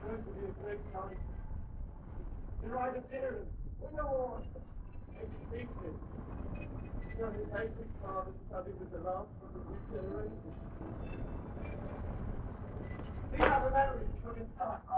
going to be a great scientist. To write a theorem, win a war, make speeches. Show his basic father studied with the love for the new generation. See how the memories come inside.